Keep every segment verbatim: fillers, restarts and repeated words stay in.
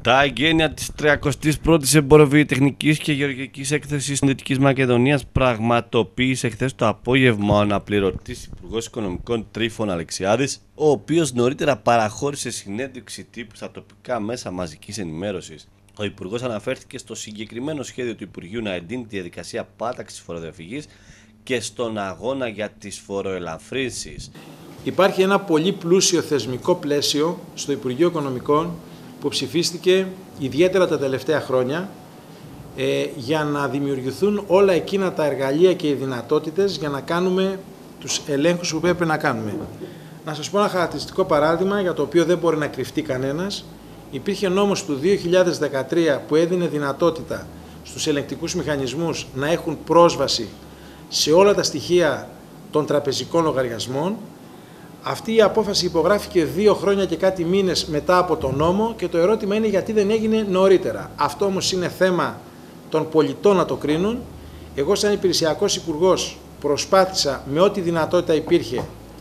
Τα εγγένεια της τριακοστής πρώτης Εμποροβιοτεχνικής και Γεωργικής Έκθεσης Δυτικής Μακεδονίας πραγματοποίησε χθες το απόγευμα ο αναπληρωτής Υπουργός Οικονομικών Τρίφων Αλεξιάδης, ο οποίος νωρίτερα παραχώρησε συνέντευξη τύπου στα τοπικά μέσα μαζικής ενημέρωσης. Ο Υπουργός αναφέρθηκε στο συγκεκριμένο σχέδιο του Υπουργείου να εντείνει τη διαδικασία πάταξης φοροδιαφυγής και στον αγώνα για τις φοροελαφρύνσεις. Υπάρχει ένα πολύ πλούσιο θεσμικό πλαίσιο στο Υπουργείο Οικονομικών που ψηφίστηκε ιδιαίτερα τα τελευταία χρόνια ε, για να δημιουργηθούν όλα εκείνα τα εργαλεία και οι δυνατότητες για να κάνουμε τους ελέγχους που πρέπει να κάνουμε. Να σας πω ένα χαρακτηριστικό παράδειγμα για το οποίο δεν μπορεί να κρυφτεί κανένας. Υπήρχε νόμος του δύο χιλιάδες δεκατρία που έδινε δυνατότητα στους ελεγκτικούς μηχανισμούς να έχουν πρόσβαση σε όλα τα στοιχεία των τραπεζικών λογαριασμών. Αυτή η απόφαση υπογράφηκε δύο χρόνια και κάτι μήνες μετά από τον νόμο και το ερώτημα είναι γιατί δεν έγινε νωρίτερα. Αυτό όμως είναι θέμα των πολιτών να το κρίνουν. Εγώ σαν υπηρεσιακός υπουργός προσπάθησα με ό,τι δυνατότητα υπήρχε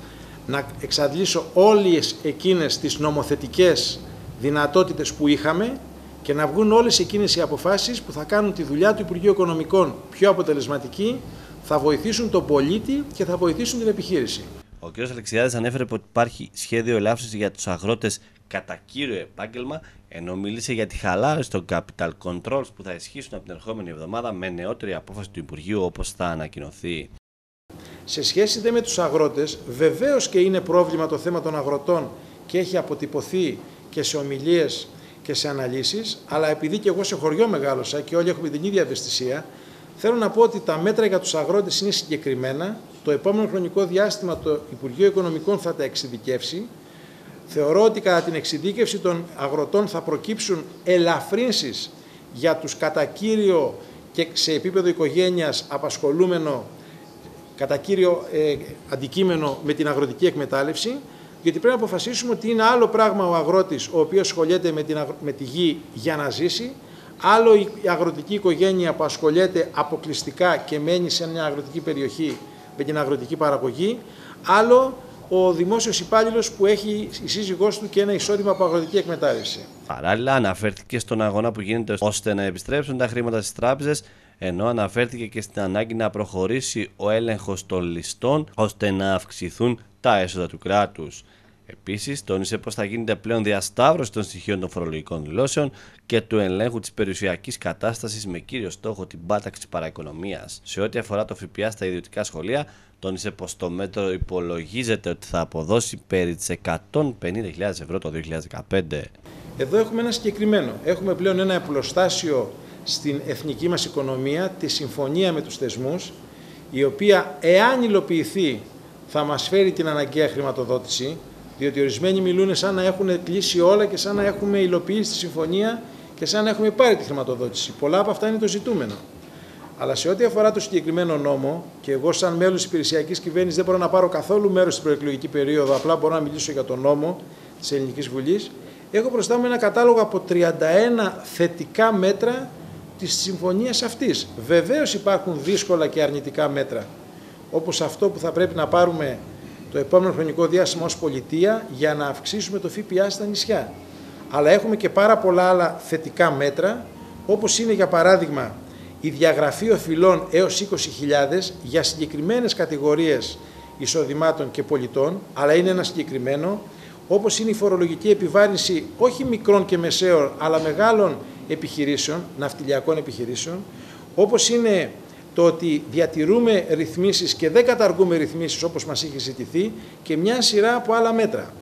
να εξαντλήσω όλες εκείνες τις νομοθετικές δυνατότητες που είχαμε και να βγουν όλες εκείνες οι αποφάσεις που θα κάνουν τη δουλειά του Υπουργείου Οικονομικών πιο αποτελεσματική, θα βοηθήσουν τον πολίτη και θα βοηθήσουν την επιχείρηση. Ο κ. Αλεξιάδης ανέφερε ότι υπάρχει σχέδιο ελάφρυνσης για τους αγρότες κατά κύριο επάγγελμα, ενώ μίλησε για τη χαλάρωση των capital controls που θα ισχύσουν από την ερχόμενη εβδομάδα με νεότερη απόφαση του Υπουργείου όπως θα ανακοινωθεί. Σε σχέση δε με τους αγρότες, βεβαίως και είναι πρόβλημα το θέμα των αγροτών και έχει αποτυπωθεί και σε ομιλίες και σε αναλύσεις, αλλά επειδή και εγώ σε χωριό μεγάλωσα και όλοι έχουμε την ίδια ευαισθησία, θέλω να πω ότι τα μέτρα για τους αγρότες είναι συγκεκριμένα. Το επόμενο χρονικό διάστημα το Υπουργείο Οικονομικών θα τα εξειδικεύσει. Θεωρώ ότι κατά την εξειδίκευση των αγροτών θα προκύψουν ελαφρύνσεις για τους κατά κύριο και σε επίπεδο οικογένειας απασχολούμενο, κατά κύριο ε, αντικείμενο με την αγροτική εκμετάλλευση, γιατί πρέπει να αποφασίσουμε ότι είναι άλλο πράγμα ο αγρότης ο οποίος ασχολείται με, την, με τη γη για να ζήσει, άλλο η αγροτική οικογένεια που ασχολείται αποκλειστικά και μένει σε μια αγροτική περιοχή με την αγροτική παραγωγή, άλλο ο δημόσιος υπάλληλος που έχει η σύζυγός του και ένα εισόδημα από αγροτική εκμετάλλευση. Παράλληλα, αναφέρθηκε στον αγώνα που γίνεται ώστε να επιστρέψουν τα χρήματα στις τράπεζες, ενώ αναφέρθηκε και στην ανάγκη να προχωρήσει ο έλεγχος των ληστών ώστε να αυξηθούν τα έσοδα του κράτους. Επίσης, τόνισε πως θα γίνεται πλέον διασταύρωση των στοιχείων των φορολογικών δηλώσεων και του ελέγχου της περιουσιακής κατάστασης με κύριο στόχο την πάταξη της παραοικονομίας. Σε ό,τι αφορά το ΦΠΑ στα ιδιωτικά σχολεία, τόνισε πως το μέτρο υπολογίζεται ότι θα αποδώσει περί τις εκατόν πενήντα χιλιάδες ευρώ το δύο χιλιάδες δεκαπέντε. Εδώ έχουμε ένα συγκεκριμένο. Έχουμε πλέον ένα επλοστάσιο στην εθνική μας οικονομία, τη συμφωνία με τους θεσμούς, η οποία εάν υλοποιηθεί θα μας φέρει την αναγκαία χρηματοδότηση. Διότι ορισμένοι μιλούν σαν να έχουν κλείσει όλα και σαν να έχουμε υλοποιήσει τη συμφωνία και σαν να έχουμε πάρει τη χρηματοδότηση. Πολλά από αυτά είναι το ζητούμενο. Αλλά σε ό,τι αφορά το συγκεκριμένο νόμο, και εγώ, σαν μέλος της υπηρεσιακής κυβέρνησης, δεν μπορώ να πάρω καθόλου μέρος στην προεκλογική περίοδο, απλά μπορώ να μιλήσω για τον νόμο της Ελληνικής Βουλής, έχω μπροστά μου ένα κατάλογο από τριάντα ένα θετικά μέτρα της συμφωνίας αυτής. Βεβαίως υπάρχουν δύσκολα και αρνητικά μέτρα, όπως αυτό που θα πρέπει να πάρουμε το επόμενο χρονικό διάστημα ως πολιτεία για να αυξήσουμε το ΦΠΑ στα νησιά. Αλλά έχουμε και πάρα πολλά άλλα θετικά μέτρα, όπως είναι για παράδειγμα η διαγραφή οφειλών έως είκοσι χιλιάδες για συγκεκριμένες κατηγορίες εισοδημάτων και πολιτών, αλλά είναι ένα συγκεκριμένο, όπως είναι η φορολογική επιβάρυνση όχι μικρών και μεσαίων, αλλά μεγάλων επιχειρήσεων, ναυτιλιακών επιχειρήσεων, όπως είναι το ότι διατηρούμε ρυθμίσεις και δεν καταργούμε ρυθμίσεις όπως μας είχε ζητηθεί και μια σειρά από άλλα μέτρα.